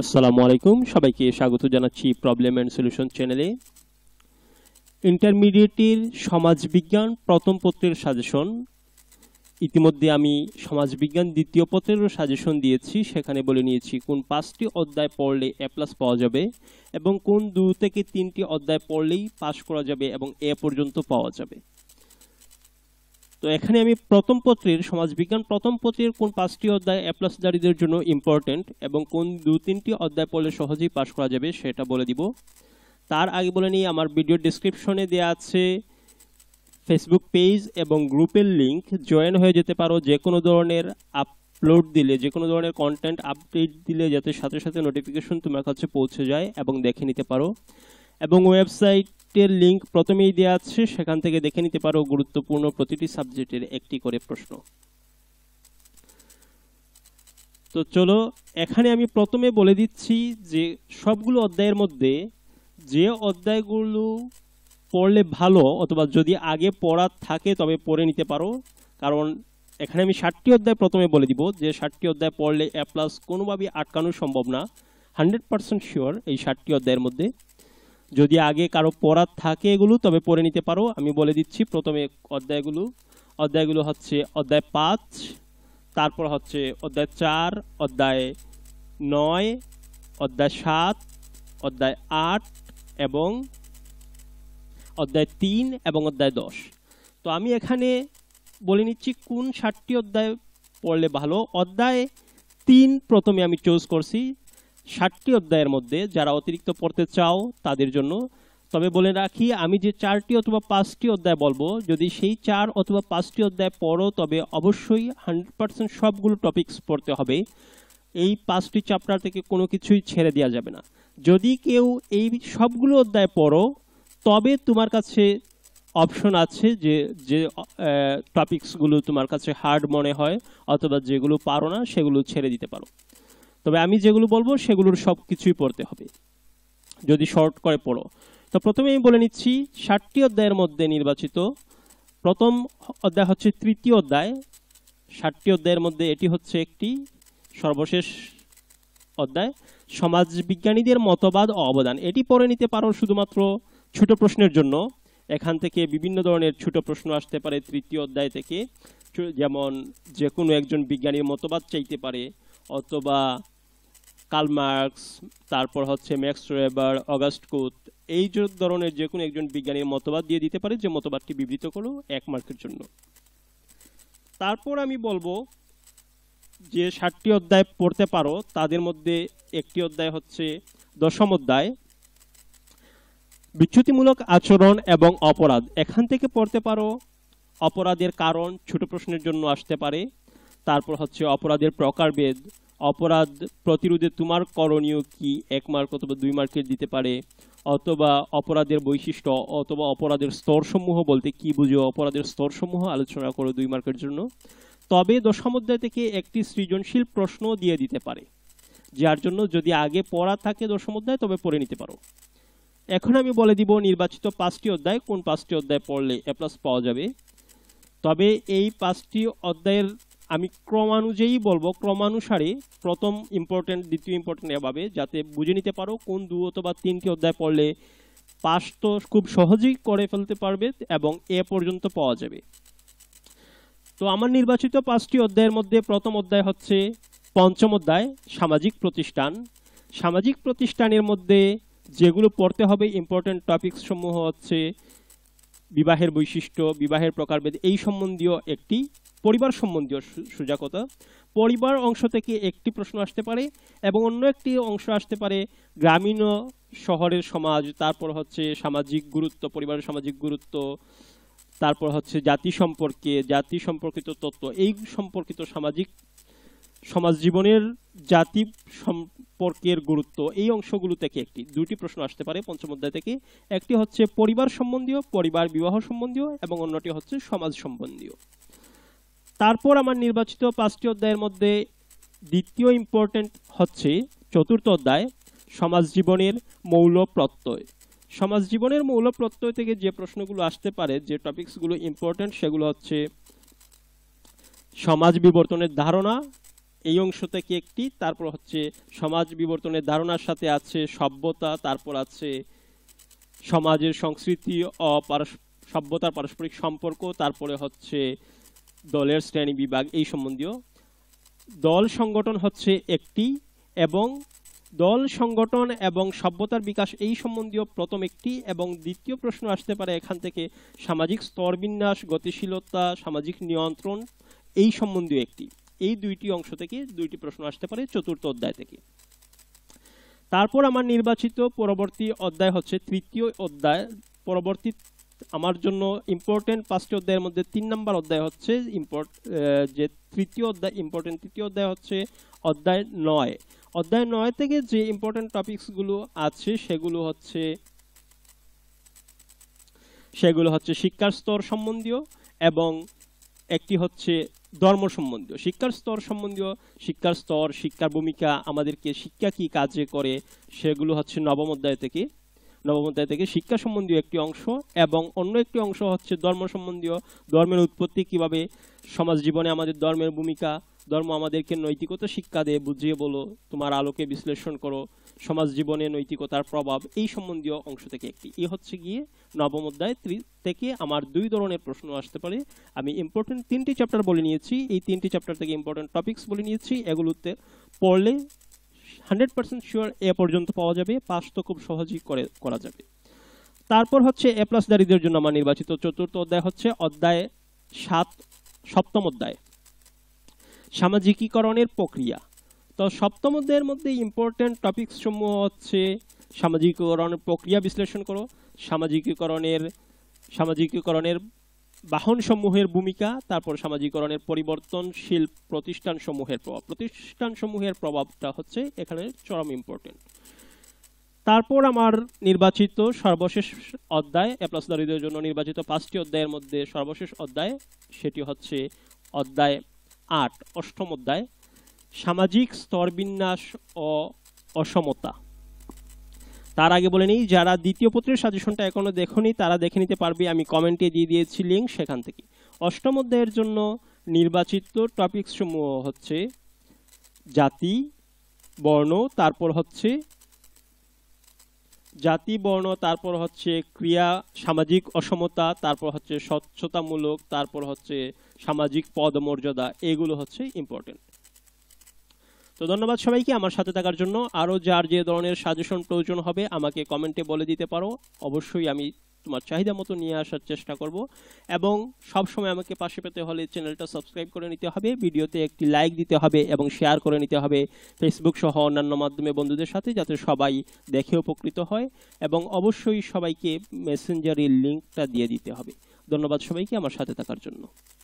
আসসালামু আলাইকুম সবাইকে স্বাগত জানাচ্ছি প্রবলেম এন্ড সলিউশন চ্যানেলে। ইন্টারমিডিয়েটের সমাজবিজ্ঞান প্রথম পত্রের সাজেশন ইতিমধ্যে আমি সমাজবিজ্ঞান দ্বিতীয় পত্রেরও সাজেশন দিয়েছি। সেখানে বলে নিয়েছি কোন 5টি অধ্যায় পড়লে এ প্লাস পাওয়া যাবে এবং কোন 2 থেকে 3টি অধ্যায় পড়লেই পাস করা যাবে এবং এ পর্যন্ত পাওয়া যাবে। তো এখানে আমি প্রথম পত্রের সমাজবিজ্ঞান প্রথম পত্রের কোন 5টি অধ্যায় এ প্লাস দারিদের জন্য ইম্পর্টেন্ট এবং কোন 2-3টি অধ্যায় পড়লে সহজেই পাস করা যাবে সেটা বলে দিব। তার আগে বলে নিই, আমার ভিডিও ডেসক্রিপশনে দেওয়া আছে ফেসবুক পেজ এবং গ্রুপের লিংক। জয়েন হয়ে যেতে পারো। যে কোনো ধরনের আপলোড দিলে, যে কোনো ধরনের কন্টেন্ট আপডেট দিলে যাতে সাথে সাথে নোটিফিকেশন তোমার কাছে পৌঁছে যায় এবং দেখে নিতে পারো। এবং ওয়েবসাইটের লিংক প্রথমেই দেওয়া আছে, সেখান থেকে দেখে নিতে পারো গুরুত্বপূর্ণ প্রতিটি সাবজেক্টের একটি করে প্রশ্ন। তো চলো, এখানে আমি প্রথমে বলে দিচ্ছি যে সবগুলো অধ্যায়ের মধ্যে যে অধ্যায়গুলো পড়লে ভালো অথবা যদি আগে পড়া থাকে তবে পড়ে নিতে পারো। কারণ এখানে আমি 60টি অধ্যায় প্রথমে বলে দিব যে 60টি অধ্যায় পড়লে এ প্লাস কোনোভাবেই আটকানো সম্ভব না। 100% শিওর এই 60টি অধ্যায়ের মধ্যে যদি আগে কারো পড়া থাকে এগুলো তবে পড়ে নিতে পারো। আমি বলে দিচ্ছি প্রথমে অধ্যায়গুলো হচ্ছে অধ্যায় 5, তারপর হচ্ছে অধ্যায় 4, অধ্যায় 9, অধ্যায় 7, অধ্যায় 8 এবং অধ্যায় 3 এবং অধ্যায় 10। তো আমি এখানে বলে নিচ্ছি কোন 60টি অধ্যায় পড়লে ভালো। অধ্যায় 3 প্রথমে আমি চুজ করছি 60টি অধ্যায়ের মধ্যে। যারা অতিরিক্ত পড়তে চাও তাদের জন্য। তবে বলে রাখি, আমি যে 4টি অথবা 5টি অধ্যায় বলবো, যদি সেই 4 অথবা 5টি অধ্যায় পড়ো তবে অবশ্যই 100% সবগুলো টপিকস পড়তে হবে। এই 5টি চ্যাপ্টার থেকে কোনো কিছুই ছেড়ে দেওয়া যাবে না। যদি কেউ এই সবগুলো অধ্যায় পড়ো তবে তোমার কাছে অপশন আছে যে যে টপিকসগুলো তোমার কাছে হার্ড মনে হয় অথবা যেগুলো পারো না সেগুলো ছেড়ে দিতে পারো। তবে আমি যেগুলো বলবো সেগুলোর সব কিছুই পড়তে হবে যদি শর্ট করে পড়ো। তো প্রথমে আমি বলে নিচ্ছি 60টি অধ্যায়ের মধ্যে নির্বাচিত প্রথম অধ্যায় হচ্ছে তৃতীয় অধ্যায়। 60টি অধ্যায়ের মধ্যে এটি হচ্ছে একটি সর্বশেষ অধ্যায়, সমাজবিজ্ঞানীদের মতবাদ ও অবদান। এটি পড়ে নিতে পারো শুধুমাত্র ছোট প্রশ্নের জন্য। এখান থেকে বিভিন্ন ধরনের ছোট প্রশ্ন আসতে পারে তৃতীয় অধ্যায় থেকে, যেমন যে কোনো একজন বিজ্ঞানীর মতবাদ চাইতে পারে অথবা কার্ল মার্কস, তারপর হচ্ছে ম্যাক্স ওয়েবার, অগাস্ট কুত, এই ধরনের যে কোনো একজন বিজ্ঞানীর মতবাদ দিয়ে দিতে পারে যে মতবাদটি বিবৃত করো 1 মার্কের জন্য। তারপর আমি বলবো যে 60টি অধ্যায় পড়তে পারো তাদের মধ্যে একটি অধ্যায় হচ্ছে 10ম অধ্যায়, বিচ্যুতিমূলক আচরণ এবং অপরাধ। এখান থেকে পড়তে পারো অপরাধের কারণ, ছোট প্রশ্নের জন্য আসতে পারে। তারপর হচ্ছে অপরাধের প্রকারভেদ, অপরাধ প্রতিরোধে তোমার করণীয় কি, 1 মার্ক অথবা 2 মার্কের দিতে পারে। অথবা অপরাধের বৈশিষ্ট্য অথবা অপরাধের স্তরসমূহ বলতে কি বুঝো, অপরাধের স্তরসমূহ আলোচনা করো 2 মার্কের জন্য। তবে 10ম অধ্যায় থেকে একটি সৃজনশীল প্রশ্ন দিয়ে দিতে পারে, যার জন্য যদি আগে পড়া থাকে 10ম অধ্যায় তবে পড়ে নিতে পারো। এখন আমি বলে দিব নির্বাচিত 5টি অধ্যায় কোন 5টি অধ্যায় পড়লে এ প্লাস পাওয়া যাবে। তবে এই 5টি অধ্যায়ের আমি ক্রমানুযায়ী বলবো, ক্রমানুসারে প্রথম ইম্পর্টেন্ট, দ্বিতীয় ইম্পর্টেন্ট, এভাবে যাতে বুঝে নিতে পারো কোন 2 অথবা 3টি অধ্যায় পড়লে পাস তো খুব সহজেই করে ফেলতে পারবে এবং এ পর্যন্ত পাওয়া যাবে। তো আমার নির্বাচিত 5টি অধ্যায়ের মধ্যে প্রথম অধ্যায় হচ্ছে 5ম অধ্যায়, সামাজিক প্রতিষ্ঠান। সামাজিক প্রতিষ্ঠানের মধ্যে যেগুলো পড়তে হবে ইম্পর্টেন্ট টপিকস সমূহ হচ্ছে বিবাহের বৈশিষ্ট্য, বিবাহের প্রকারভেদ, এই সম্বন্ধীয় একটি, পরিবার সম্বন্ধীয় সোজা কথা, পরিবার অংশ থেকে একটি প্রশ্ন আসতে পারে এবং অন্য একটি অংশ আসতে পারে গ্রামীণ শহরের সমাজ, তারপর হচ্ছে সামাজিক গুরুত্ব, পরিবারের সামাজিক গুরুত্ব, তারপর হচ্ছে জাতি সম্পর্কিত তত্ত্ব, এই সম্পর্কিত সমাজ জীবনের জাতি সম্পর্কের গুরুত্ব, এই অংশগুলো থেকে একটি 2টি প্রশ্ন আসতে পারে 5ম অধ্যায় থেকে। একটি হচ্ছে পরিবার সম্বন্ধীয়, পরিবার বিবাহ সম্বন্ধীয় এবং অন্যটি হচ্ছে সমাজ সম্বন্ধীয়। তারপর আমার নির্বাচিত 5টি অধ্যায়ের মধ্যে দ্বিতীয় ইম্পর্টেন্ট হচ্ছে 4র্থ অধ্যায়, সমাজ জীবনের মৌল প্রত্যয়। সমাজ জীবনের মৌল প্রত্যয় থেকে যে প্রশ্নগুলো আসতে পারে, যে টপিকসগুলো ইম্পর্টেন্ট, সেগুলো হচ্ছে সমাজ বিবর্তনের ধারণা এই অংশ থেকে একটি। তারপর হচ্ছে সমাজ বিবর্তনের ধারণার সাথে আছে সভ্যতা, তারপর আছে সমাজের সংস্কৃতি ও সভ্যতার পারস্পরিক সম্পর্ক, তারপরে হচ্ছে দলের শ্রেণী বিভাগ এই সম্বন্ধীয়। দল সংগঠন হচ্ছে একটি, এবং দল সংগঠন এবং সভ্যতার বিকাশ এই সম্বন্ধীয় প্রথম একটি, এবং দ্বিতীয় প্রশ্ন আসতে পারে এখান থেকে সামাজিক স্তরবিন্যাস, গতিশীলতা, সামাজিক নিয়ন্ত্রণ এই সম্বন্ধীয় একটি। এই দুইটি অংশ থেকে দুইটি প্রশ্ন আসতে পারে চতুর্থ অধ্যায় থেকে। তারপর আমার নির্বাচিত পরবর্তী অধ্যায় হচ্ছে তৃতীয় অধ্যায়। পরবর্তী আমার জন্য ইম্পর্টেন্ট 5টি অধ্যায়ের মধ্যে 3 নম্বর অধ্যায় হচ্ছে যে তৃতীয় অধ্যায় ইম্পর্টেন্ট। তৃতীয় অধ্যায় হচ্ছে অধ্যায় 9। অধ্যায় 9 থেকে যে ইম্পর্টেন্ট টপিকসগুলো আছে সেগুলো হচ্ছে শিক্ষার স্তর সম্বন্ধীয়, এবং একটি হচ্ছে ধর্ম সম্বন্ধীয়। শিক্ষার স্তর সম্বন্ধীয়, শিক্ষার স্তর, শিক্ষার ভূমিকা, আমাদেরকে শিক্ষা কি কাজে করে, সেগুলো হচ্ছে নবম অধ্যায় থেকে শিক্ষা সম্বন্ধীয় একটি অংশ, এবং অন্য একটি অংশ হচ্ছে ধর্ম সম্বন্ধীয়। ধর্মের উৎপত্তি কিভাবে, সমাজ জীবনে আমাদের ধর্মের ভূমিকা, ধর্ম আমাদেরকে নৈতিকতা শিক্ষা দেয়, বুঝিয়ে বলো, তোমার আলোকে বিশ্লেষণ করো, সমাজ জীবনে নৈতিকতার প্রভাব এই সম্বন্ধীয় অংশ থেকে একটি। এই হচ্ছে গিয়ে নবম অধ্যায় থেকে আমার 2 ধরনের প্রশ্ন আসতে পারে। আমি ইম্পর্টেন্ট 3টি চ্যাপ্টার বলে নিয়েছি, এই 3টি চ্যাপ্টার থেকে ইম্পর্টেন্ট টপিকস বলে নিয়েছি। এগুলোতে পড়লে 100% শিওর এ পর্যন্ত পাওয়া যাবে, পাস তো খুব সহজেই করা যাবে। তারপর হচ্ছে এ প্লাস দারিদ্রের জন্য আমার নির্বাচিত চতুর্থ অধ্যায় হচ্ছে অধ্যায় 7, সপ্তম অধ্যায় সামাজিকীকরণের প্রক্রিয়া। তো সপ্তম অধ্যায়ের মধ্যে ইম্পর্টেন্ট টপিকস সমূহ হচ্ছে সামাজিকীকরণের প্রক্রিয়া বিশ্লেষণ করো, সামাজিকীকরণের বাহন সমূহের ভূমিকা, তারপর সামাজিকীকরণের পরিবর্তনশীল প্রতিষ্ঠানসমূহের প্রভাবটা হচ্ছে এখানে চরম ইম্পর্টেন্ট। তারপর আমার নির্বাচিত সর্বশেষ অধ্যায় এ প্লাস দারিদ্রের জন্য নির্বাচিত 5টি অধ্যায়ের মধ্যে সর্বশেষ অধ্যায়, সেটি হচ্ছে অধ্যায় 8, অষ্টম অধ্যায় সামাজিক স্তরবিন্যাস ও অসমতা। তার আগে বলে নিই, যারা দ্বিতীয় পত্রের সাজেশনটা এখনো দেখোনি তারা দেখে নিতে পারবে, আমি কমেন্টে দিয়ে দিয়েছি লিঙ্ক, সেখান থেকে। অষ্টম অধ্যায়ের জন্য নির্বাচিত টপিকস সমূহ হচ্ছে জাতি, বর্ণ, তারপর হচ্ছে ক্রিয়া, সামাজিক অসমতা, তারপর হচ্ছে স্বচ্ছতামূলক, তারপর হচ্ছে সামাজিক পদমর্যাদা, এগুলো হচ্ছে ইম্পর্টেন্ট। তো ধন্যবাদ সবাইকে আমার সাথে থাকার জন্য। আরও যার যে ধরনের সাজেশন প্রয়োজন হবে আমাকে কমেন্টে বলে দিতে পারো, অবশ্যই আমি তোমার চাহিদা মতো নিয়ে আসার চেষ্টা করব। এবং সব সময় আমাকে পাশে পেতে হলে চ্যানেলটা সাবস্ক্রাইব করে নিতে হবে, ভিডিওতে একটি লাইক দিতে হবে এবং শেয়ার করে নিতে হবে ফেসবুক সহ অন্যান্য মাধ্যমে বন্ধুদের সাথে, যাতে সবাই দেখে উপকৃত হয়, এবং অবশ্যই সবাইকে মেসেঞ্জারের লিঙ্কটা দিয়ে দিতে হবে। ধন্যবাদ সবাইকে আমার সাথে থাকার জন্য।